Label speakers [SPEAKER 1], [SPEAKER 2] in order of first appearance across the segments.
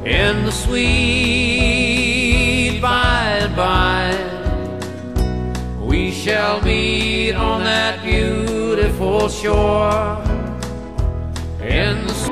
[SPEAKER 1] in the sweet by and by. We shall meet on that beautiful shore in the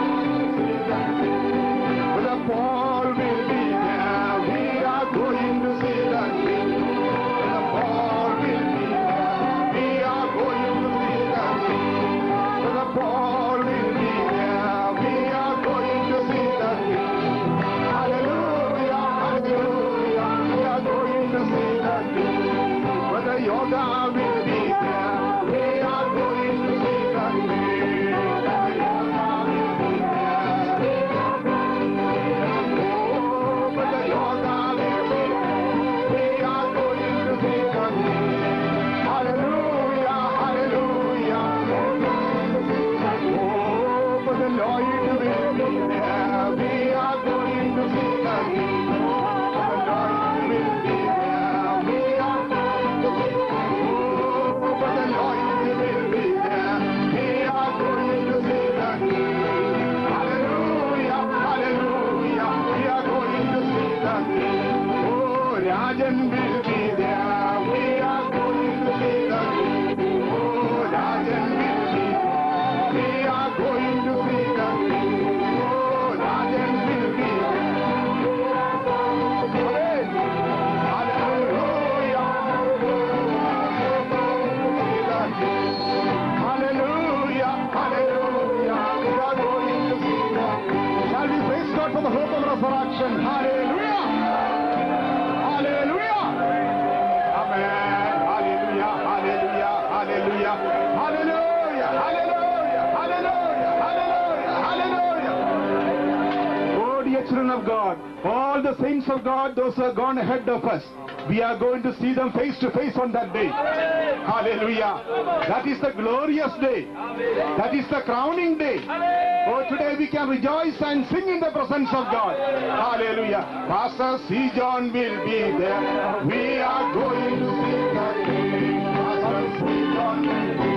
[SPEAKER 2] all the saints of God, those who have gone ahead of us, we are going to see them face to face on that day. Hallelujah. That is the glorious day. That is the crowning day. Oh, today we can rejoice and sing in the presence of God. Hallelujah. Pastor C. John will be there. We are going to see that day. Pastor C. John will be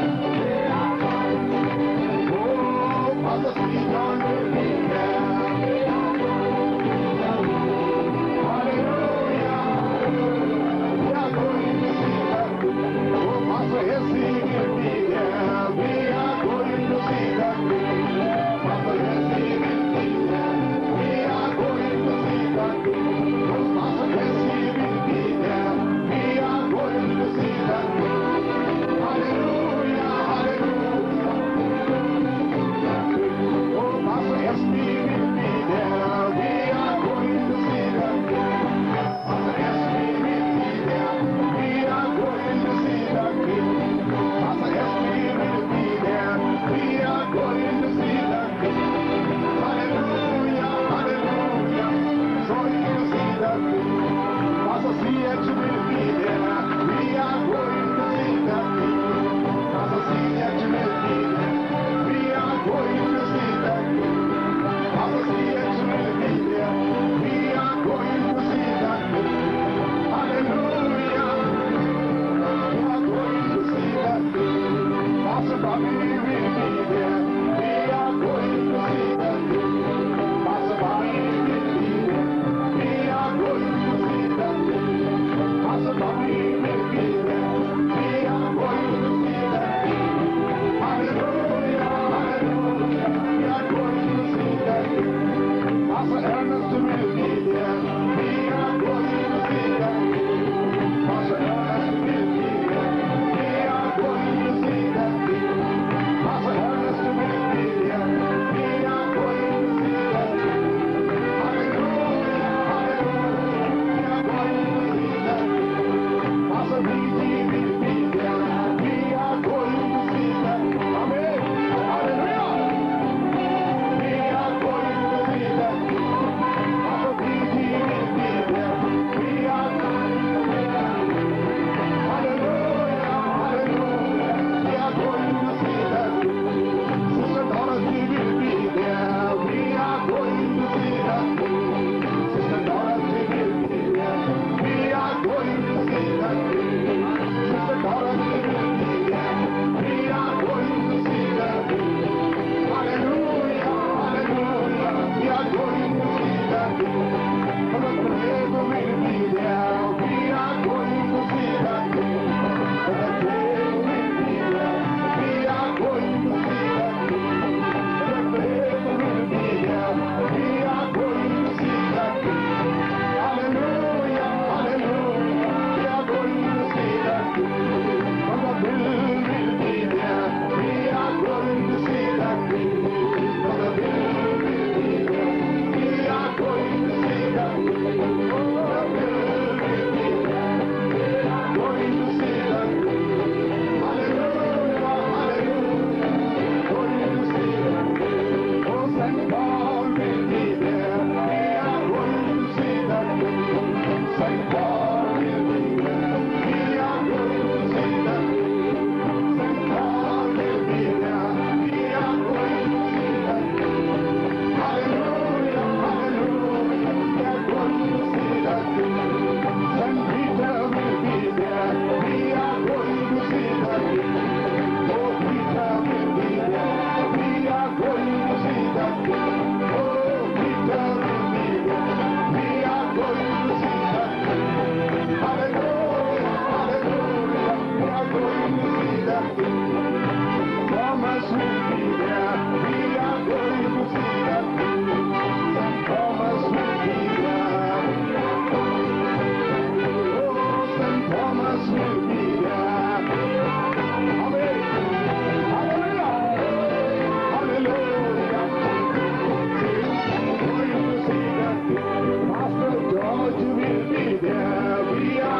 [SPEAKER 2] there. Oh, Pastor C. John will be there.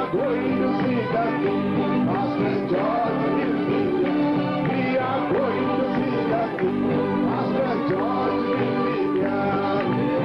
[SPEAKER 2] are going to see the King. Pastor George will be there. We are going to see the King. Pastor George will be there.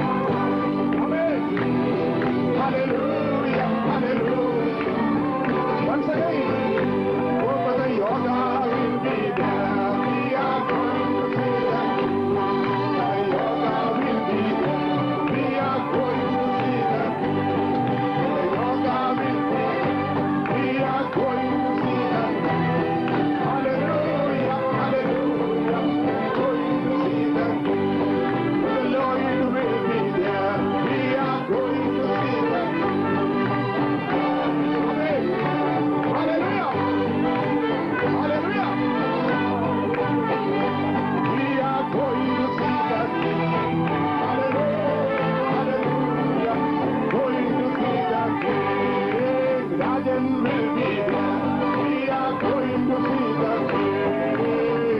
[SPEAKER 2] Amen. Hallelujah. Hallelujah. Once again. Oh, Brother Yoga will be there. We are going to see the King. Brother Yoga will be there. We are going to see the King. Brother Yoga will be there. We are going to see the King. Hallelujah. Hallelujah. We are going to see the King. The Lord will be there. We are going to see the King. Amen. Hallelujah. Hallelujah. We are going to see the King. Hallelujah. Hallelujah. Going to see the King. Rajan will be there. We are going to see the King.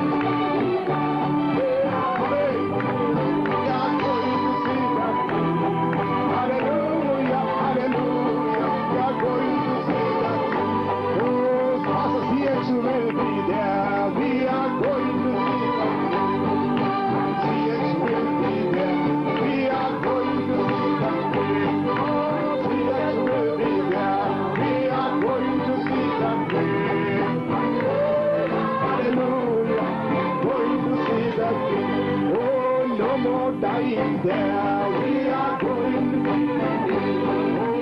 [SPEAKER 2] Amen. We are going to see the King. Hallelujah. Hallelujah. We are going to see the King. Oh, Pastor CH will be there. We are going to see the King. CH will be there. We are going to see the King. Oh, CH will be there. We are going to see the King. Hallelujah. Going to see the King. Oh, no more dying there. We are going to see the King.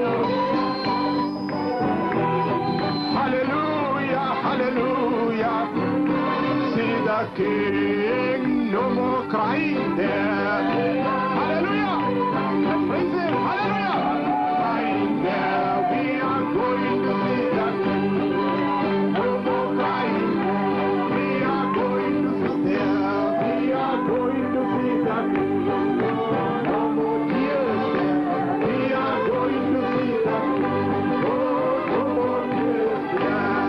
[SPEAKER 2] Hallelujah, hallelujah. See the King. No more crying there. Hallelujah. Praise Him. Hallelujah. Crying there. We are going to see the King. No more crying. We are going to see there. We are going to see the King. No more tears there. We are going to see the King. Oh, no more tears there.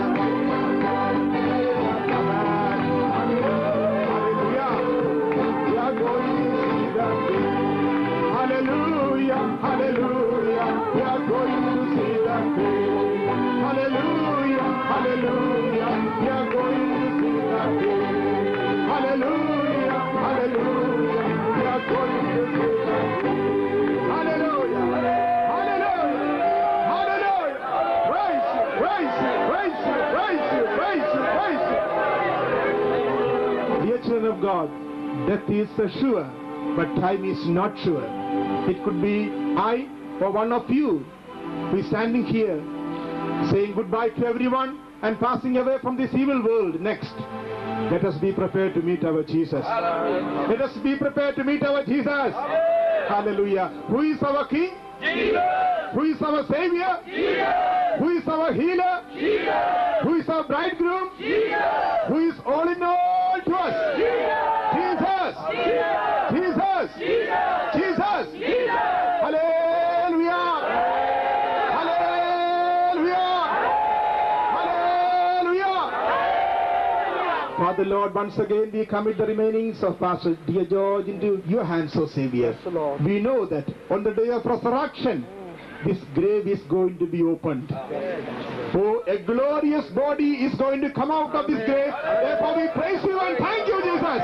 [SPEAKER 2] Hallelujah. We are going to see the King. Hallelujah. Hallelujah. We are going to see the King. Hallelujah. Hallelujah. We are going to see the King. Hallelujah. Hallelujah. We are going to see the King. Hallelujah. Hallelujah. Hallelujah. Praise you. Praise you. Praise you. Praise you. Praise you. Praise you. Dear children of God, death is sure, but time is not sure. It could be I or one of you who is standing here saying goodbye to everyone and passing away from this evil world next. Let us be prepared to meet our Jesus. Let us be prepared to meet our Jesus. Hallelujah. Who is our King?
[SPEAKER 1] Jesus!
[SPEAKER 2] Who is our Savior?
[SPEAKER 1] Jesus!
[SPEAKER 2] Who is our healer?
[SPEAKER 1] Jesus!
[SPEAKER 2] Who is our bridegroom?
[SPEAKER 1] Jesus!
[SPEAKER 2] Who is all in all to us? Jesus! Jesus! Jesus! Hallelujah! Hallelujah! Hallelujah! Father Lord, once again we commit the remainings of Pastor Dear George into your hands, O Savior.
[SPEAKER 3] Yes, Lord.
[SPEAKER 2] We know that on the day of resurrection, this grave is going to be opened. Oh, a glorious body is going to come out of this grave. Therefore we praise you and thank you, Jesus.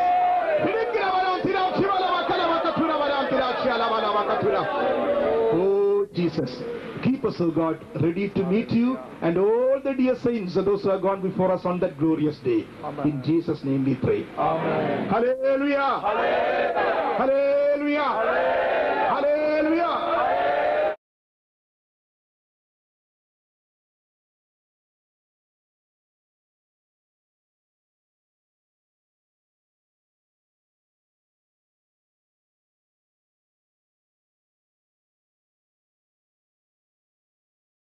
[SPEAKER 2] Oh, Jesus. Keep us, O God, ready to meet you and all the dear saints and those who have gone before us on that glorious day.
[SPEAKER 3] Amen.
[SPEAKER 2] In Jesus' name we pray.
[SPEAKER 3] Amen.
[SPEAKER 2] Hallelujah. Hallelujah.